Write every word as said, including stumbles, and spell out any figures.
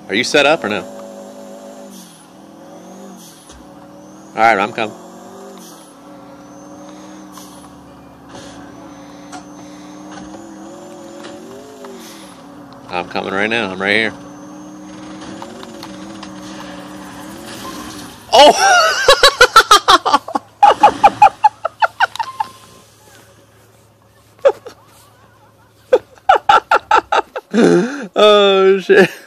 Are you set up or no? Alright, I'm coming. I'm coming right now. I'm right here. Oh! Oh, shit.